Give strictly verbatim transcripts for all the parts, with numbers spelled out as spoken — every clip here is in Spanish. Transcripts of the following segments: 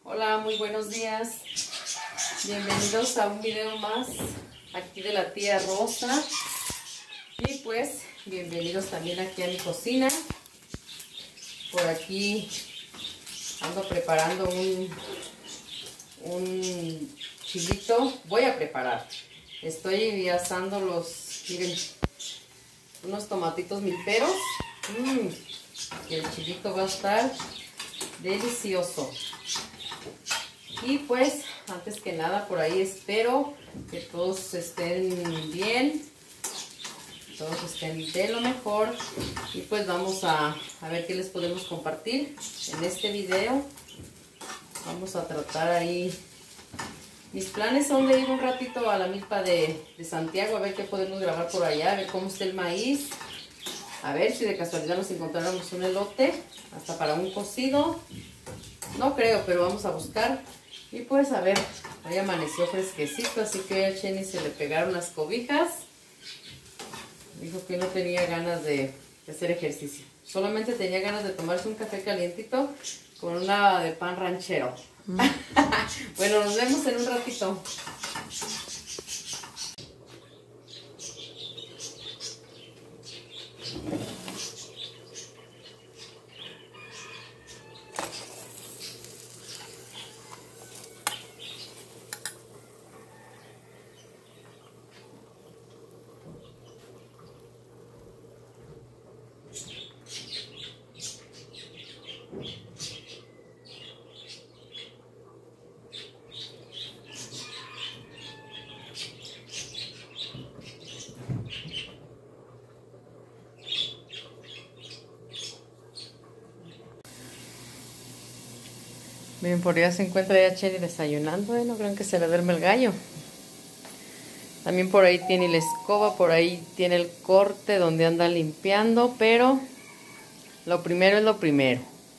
Hola, muy buenos días. Bienvenidos a un video más aquí de la tía Rosa. Y pues, bienvenidos también aquí a mi cocina. Por aquí ando preparando un, un chilito. Voy a preparar. Estoy asando los, miren, unos tomatitos milperos. Mmm, el chilito va a estar delicioso. Y pues, antes que nada, por ahí espero que todos estén bien, todos estén de lo mejor. Y pues vamos a, a ver qué les podemos compartir en este video. Vamos a tratar ahí. Mis planes son de ir un ratito a la milpa de, de Santiago, a ver qué podemos grabar por allá, a ver cómo está el maíz. A ver si de casualidad nos encontráramos un elote, hasta para un cocido. No creo, pero vamos a buscar. Y pues a ver, hoy amaneció fresquecito, así que a Chenny se le pegaron las cobijas. Dijo que no tenía ganas de, de hacer ejercicio. Solamente tenía ganas de tomarse un café calientito con una de pan ranchero. Mm. Bueno, nos vemos en un ratito. Miren, por allá se encuentra ya Chenny desayunando, ¿eh? No crean que se le duerme el gallo. También por ahí tiene la escoba, por ahí tiene el corte donde anda limpiando, pero lo primero es lo primero.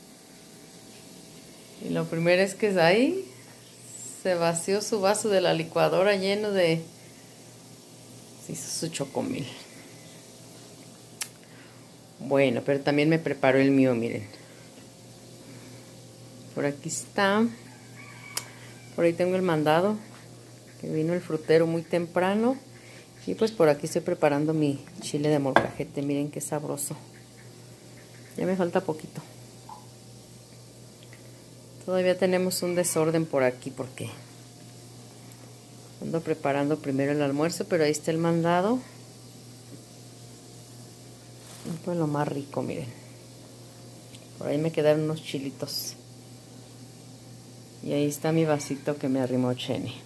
Y lo primero es que ahí se vació su vaso de la licuadora lleno de... Se hizo su chocomil. Bueno, pero también me preparó el mío, miren. Por aquí está. Por ahí tengo el mandado, que vino el frutero muy temprano. Y pues por aquí estoy preparando mi chile de molcajete. Miren qué sabroso. Ya me falta poquito. Todavía tenemos un desorden por aquí porque ando preparando primero el almuerzo, pero ahí está el mandado. Y pues lo más rico, miren. Por ahí me quedaron unos chilitos. Y ahí está mi vasito que me arrimó Chenny.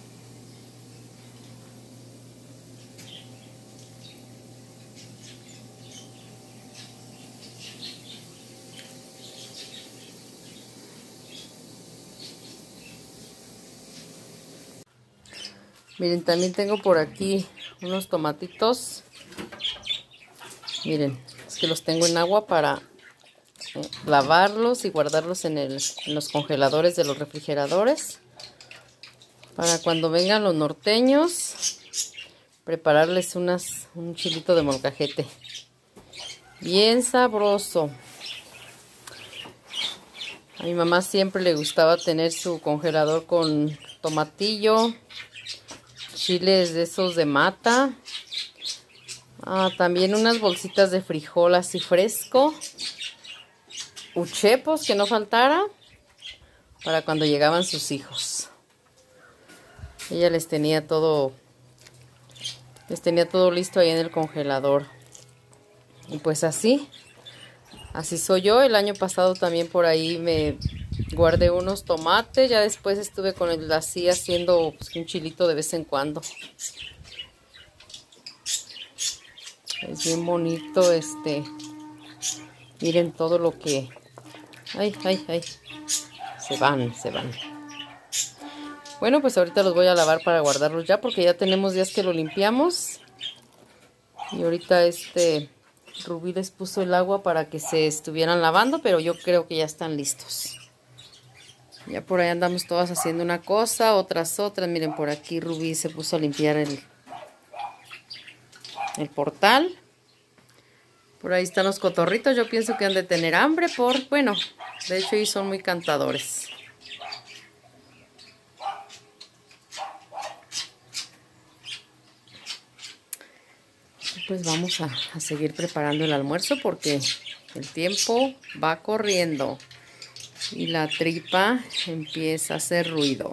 Miren, también tengo por aquí unos tomatitos. Miren, es que los tengo en agua para eh, lavarlos y guardarlos en, el, en los congeladores de los refrigeradores. Para cuando vengan los norteños, prepararles unas, un chilito de molcajete. Bien sabroso. A mi mamá siempre le gustaba tener su congelador con tomatillo, chiles de esos de mata, ah, también unas bolsitas de frijol así fresco, uchepos que no faltara, para cuando llegaban sus hijos. Ella les tenía todo, les tenía todo listo ahí en el congelador. Y pues así, así soy yo. El año pasado también por ahí me guardé unos tomates, ya después estuve con el así haciendo pues, un chilito de vez en cuando. Es bien bonito este. Miren todo lo que... Ay, ay, ay. Se van, se van. Bueno, pues ahorita los voy a lavar para guardarlos ya, porque ya tenemos días que lo limpiamos. Y ahorita este Rubí les puso el agua para que se estuvieran lavando, pero yo creo que ya están listos. Ya por ahí andamos todas haciendo una cosa, otras otras. Miren, por aquí Rubí se puso a limpiar el, el portal. Por ahí están los cotorritos. Yo pienso que han de tener hambre por... Bueno, de hecho ellos son muy cantadores. pues vamos a, a seguir preparando el almuerzo porque el tiempo va corriendo y la tripa empieza a hacer ruido.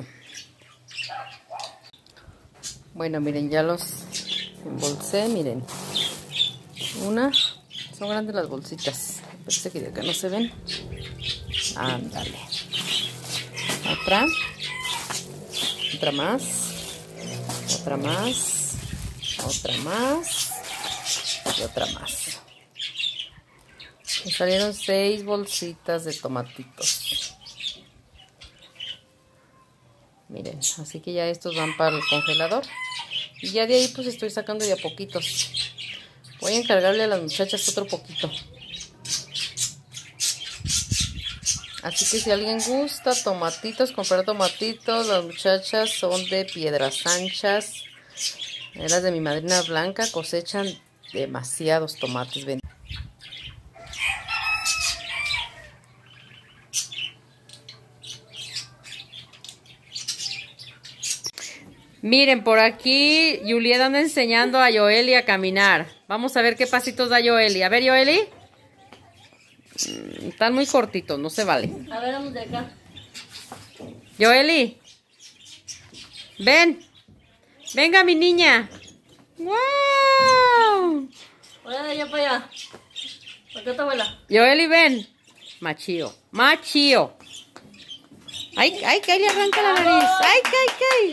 Bueno, miren, ya los embolsé, miren. Una, son grandes las bolsitas. Parece que de acá no se ven. Ándale. Otra. Otra más. Otra más. Otra más. Y otra más. Me salieron seis bolsitas de tomatitos. Miren, así que ya estos van para el congelador. Y ya de ahí pues estoy sacando ya poquitos. Voy a encargarle a las muchachas otro poquito. Así que si alguien gusta tomatitos, comprar tomatitos, las muchachas son de Piedras Anchas. Las de mi madrina Blanca cosechan demasiados tomates. Ven. Miren, por aquí Juliet anda enseñando a Yoeli a caminar. Vamos a ver qué pasitos da Yoeli. A ver, Yoeli. Están muy cortitos, no se vale. A ver, vamos de acá. Yoeli. Ven. Venga, mi niña. ¡Wow! Voy de allá para allá. ¿Por qué tu abuela? Yoeli, ven. Machío. Machío. Ay, ay, que ahí le arranca la nariz. Ay, ay, ay.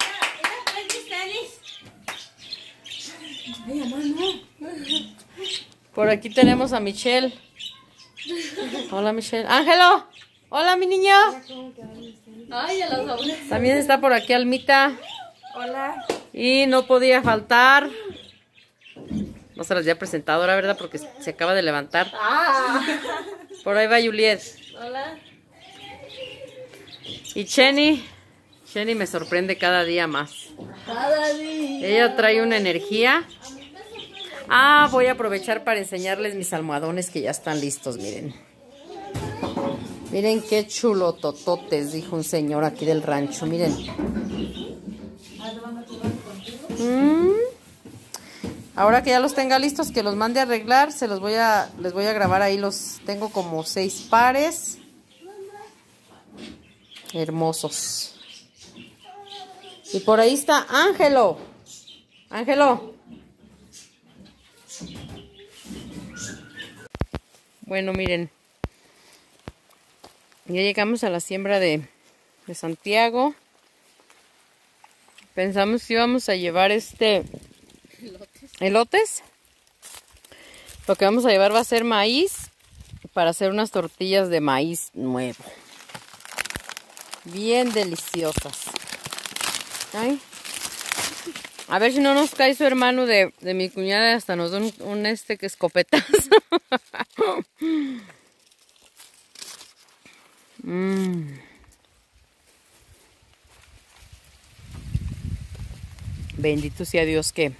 Ay, mamá, no. Por aquí tenemos a Michelle. Hola, Michelle. Ángelo. Hola, mi niño. Ay, a las abuelas. También está por aquí Almita. Hola. Y no podía faltar. No se las había presentado, la verdad, porque se acaba de levantar. Ah. Por ahí va Juliet. Hola. Y Chenny. Chenny me sorprende cada día más. Cada día. Ella trae una energía. Ah, voy a aprovechar para enseñarles mis almohadones que ya están listos, miren. Miren qué chulo tototes, dijo un señor aquí del rancho, miren. Mm. Ahora que ya los tenga listos, que los mande a arreglar, se los voy a, les voy a grabar ahí, los tengo como seis pares. Hermosos. Y por ahí está Ángelo. Ángelo. Bueno, miren. Ya llegamos a la siembra de, de Santiago. Pensamos que íbamos a llevar este... ¿Elotes? ¿Elotes? Lo que vamos a llevar va a ser maíz para hacer unas tortillas de maíz nuevo. Bien deliciosas. Ay. A ver si no nos cae su hermano de, de mi cuñada y hasta nos da un, un este que escopetazo. mm. Bendito sea Dios que,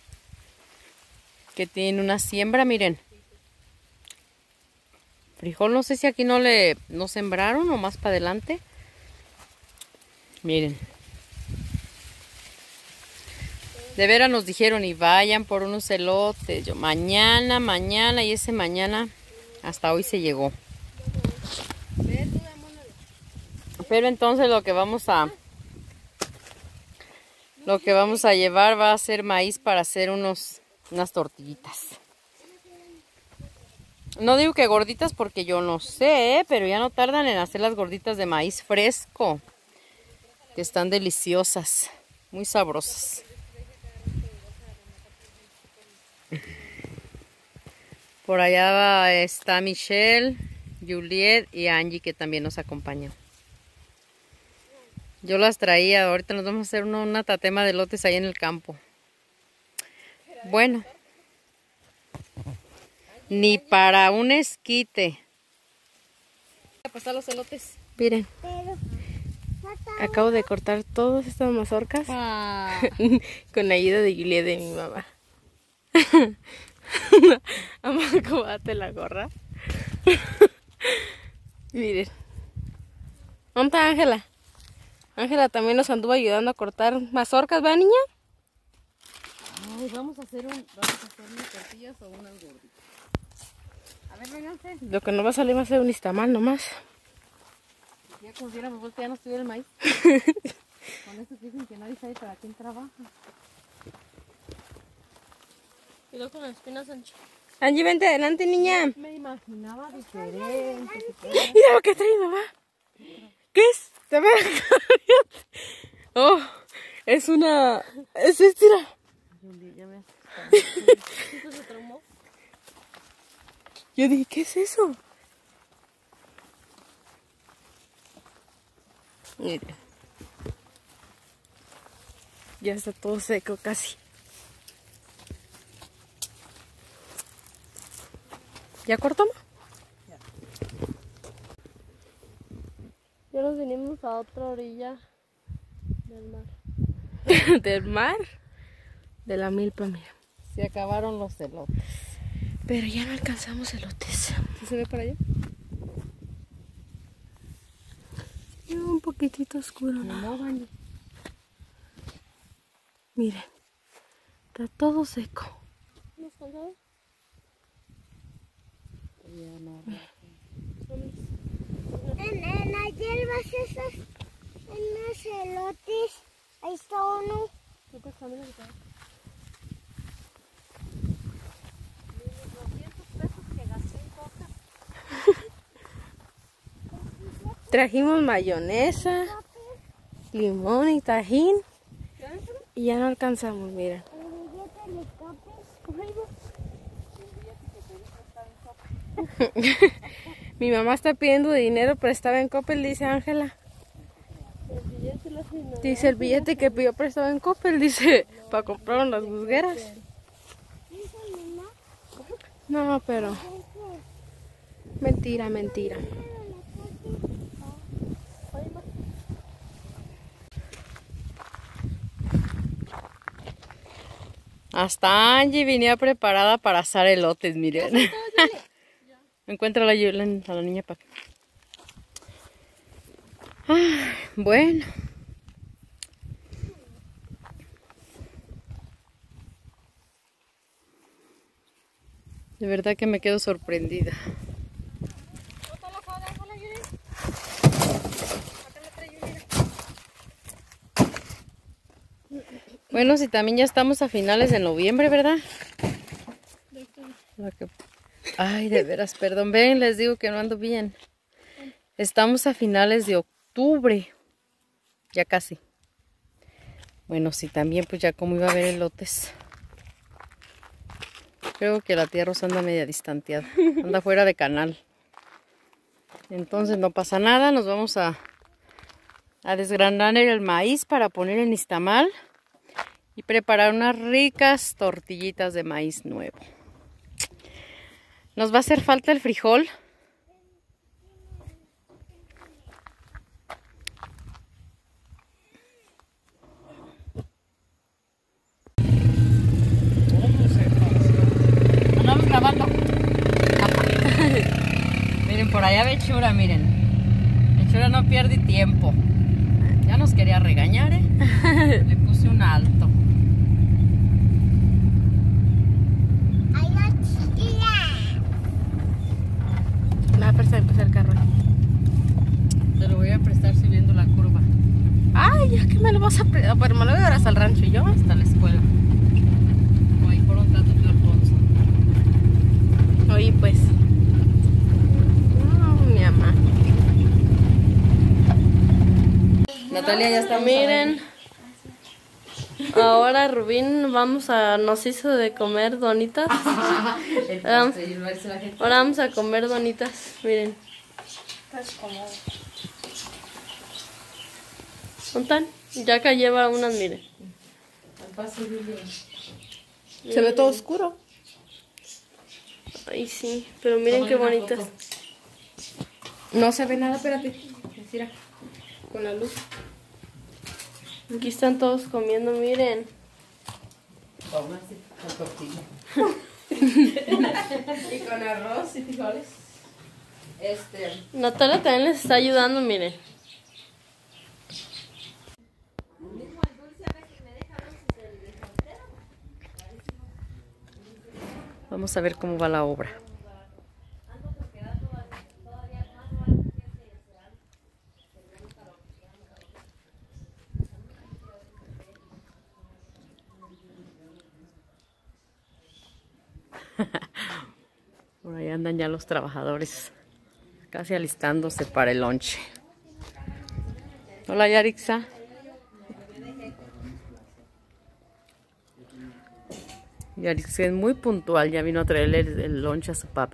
que tiene una siembra, miren. Frijol, no sé si aquí no le no sembraron o más para adelante. Miren. De veras nos dijeron y vayan por unos elotes. Yo mañana, mañana y ese mañana hasta hoy se llegó. Pero entonces lo que vamos a lo que vamos a llevar va a ser maíz para hacer unos unas tortillitas. No digo que gorditas porque yo no sé, ¿eh? Pero ya no tardan en hacer las gorditas de maíz fresco, que están deliciosas, muy sabrosas. Por allá va, está Michelle, Juliet y Angie, que también nos acompañan. Yo las traía, ahorita nos vamos a hacer una, una tatema de elotes ahí en el campo. Bueno, ni para un esquite. ¿A pasar los elotes? Miren, acabo de cortar todas estas mazorcas Ah. con la ayuda de Juliet de mi mamá. Mamá, acomódate la gorra. Miren. ¿Dónde está Ángela? Ángela también nos anduvo ayudando a cortar mazorcas, ¿va, niña? Ay, vamos a hacer un, vamos a hacer unas tortillas o unas gorditas. A ver, vénganse. Lo que no va a salir va a ser un nixtamal nomás. Ya como hubiéramos vuelto, ya no estuviera el maíz. Con eso dicen que nadie sabe para quién trabaja. Y luego con las espinas anchas. Angie, vente adelante, niña. Me imaginaba diferente. Mira lo que trae mamá. ¿Qué es? ¿Te ves? Oh, es una... Es esta. Ya me ¿Esto se traumó? Yo dije, ¿qué es eso? Mire. Ya está todo seco casi. ¿Ya cortó? Ya. Ya nos vinimos a otra orilla del mar. ¿Del mar? De la milpa, mira. Se acabaron los elotes. Pero ya no alcanzamos elotes. ¿Sí se ve para allá? Un poquitito oscuro, No, ¿no? no, Angie. Miren, está todo seco. ¿Nos cansamos? Ya no. En, en las hierbas esas, en los elotes, ahí está uno. ¿Qué pasa? Mira que está. Trajimos mayonesa, limón y tajín. Y ya no alcanzamos, mira. El billete de Coppel. Mi mamá está pidiendo dinero prestado en Coppel, dice Ángela. El billete lo hace, no. Dice el billete que pidió prestado en Coppel, dice, para comprar unas busgueras. No, pero... Mentira, mentira. Hasta Angie venía preparada para asar elotes, miren. Encuentra la, a la niña para acá. Ah, bueno. De verdad que me quedo sorprendida. Bueno, si también ya estamos a finales de noviembre, ¿verdad? Ay, de veras, perdón. Ven, les digo que no ando bien. Estamos a finales de octubre. Ya casi. Bueno, sí, también pues ya como iba a haber elotes. Creo que la tía Rosa anda media distanteada. Anda fuera de canal. Entonces no pasa nada. Nos vamos a, a desgranar el maíz para poner el nixtamal. Y preparar unas ricas tortillitas de maíz nuevo. Nos va a hacer falta el frijol. Andamos grabando. Miren, por allá Bechura, miren. Bechura no pierde tiempo. Ya nos quería regañar, ¿eh? Le puse un alto. Ahí va chiquilla. Me va a prestar empezar el carro. Te lo voy a prestar subiendo la curva. Ay, ya que me lo vas a prestar. Pero me lo voy a dar hasta el rancho y yo. Hasta la escuela. O ahí por un tanto de Alfonso. Oye, pues. No, mi mamá. Natalia ya está. Miren. Ahora Rubín vamos a nos hizo de comer donitas. Ahora ahora vamos a comer donitas. Miren. ¿Cuántas? Ya acá lleva unas, miren. Se ve todo oscuro. Ay, sí, pero miren qué bonitas. No se ve nada, espérate. Mira, con la luz. Aquí están todos comiendo, miren. Vamos así, con tortilla. Y con arroz y frijoles. Este. Natalia también les está ayudando, miren. Vamos a ver cómo va la obra. Por ahí andan ya los trabajadores, casi alistándose para el lonche. Hola, Yarixa. Yarixa es muy puntual, ya vino a traerle el, el lonche a su papi.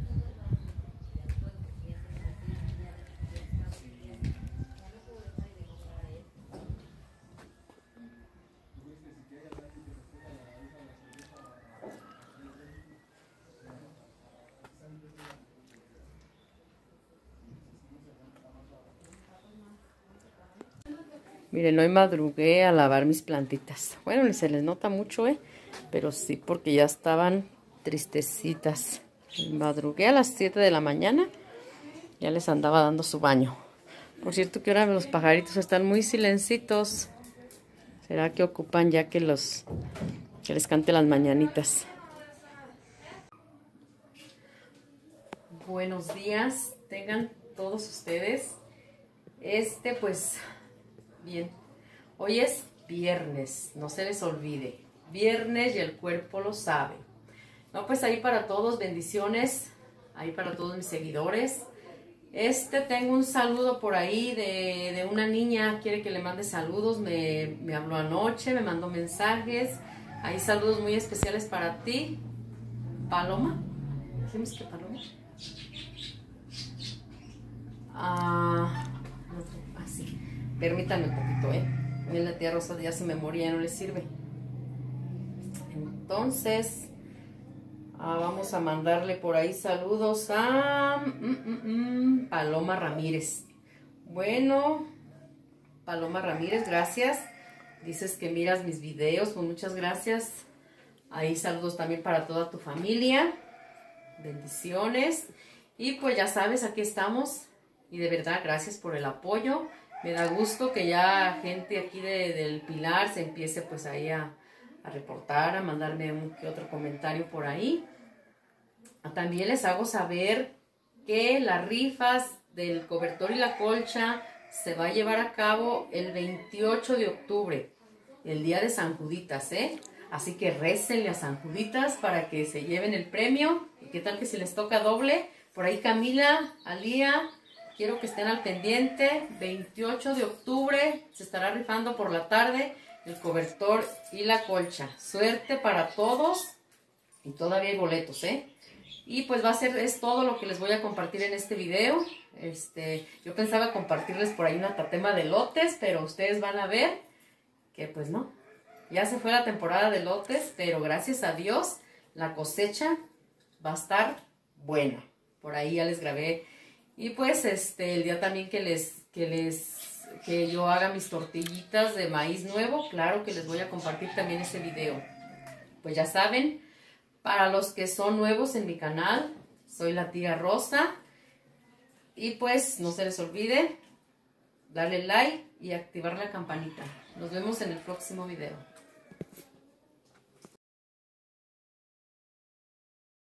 Miren, hoy madrugué a lavar mis plantitas. Bueno, ni se les nota mucho, ¿eh? Pero sí, porque ya estaban tristecitas. Madrugué a las siete de la mañana. Ya les andaba dando su baño. Por cierto que ahora los pajaritos están muy silencitos. ¿Será que ocupan ya que los que les cante las mañanitas? Buenos días, tengan todos ustedes. Este, pues... Bien, hoy es viernes, no se les olvide, viernes y el cuerpo lo sabe. No, pues ahí para todos, bendiciones, ahí para todos mis seguidores. Este, tengo un saludo por ahí de, de una niña, quiere que le mande saludos, me, me habló anoche, me mandó mensajes. Hay saludos muy especiales para ti, Paloma. ¿Dijimos que Paloma? Ah... Así. Permítanme un poquito, ¿eh? A mí la tía Rosa ya su memoria ya no le sirve. Entonces, ah, vamos a mandarle por ahí saludos a mm, mm, mm, Paloma Ramírez. Bueno, Paloma Ramírez, gracias. Dices que miras mis videos, pues muchas gracias. Ahí saludos también para toda tu familia. Bendiciones. Y pues ya sabes, aquí estamos. Y de verdad, gracias por el apoyo. Me da gusto que ya gente aquí de, del Pilar se empiece pues ahí a, a reportar, a mandarme un que otro comentario por ahí. También les hago saber que las rifas del cobertor y la colcha se va a llevar a cabo el veintiocho de octubre, el día de San Juditas, ¿eh? Así que récenle a San Juditas para que se lleven el premio. ¿Y qué tal que si les toca doble? Por ahí Camila, Alía... Quiero que estén al pendiente, veintiocho de octubre se estará rifando por la tarde el cobertor y la colcha. Suerte para todos y todavía hay boletos, ¿eh? Y pues va a ser, es todo lo que les voy a compartir en este video. Este, yo pensaba compartirles por ahí una tatema de lotes, pero ustedes van a ver que pues no. Ya se fue la temporada de lotes, pero gracias a Dios la cosecha va a estar buena. Por ahí ya les grabé. Y pues este el día también que les que les que yo haga mis tortillitas de maíz nuevo, claro que les voy a compartir también ese video. Pues ya saben, para los que son nuevos en mi canal, soy la tía Rosa. Y pues no se les olvide darle like y activar la campanita. Nos vemos en el próximo video.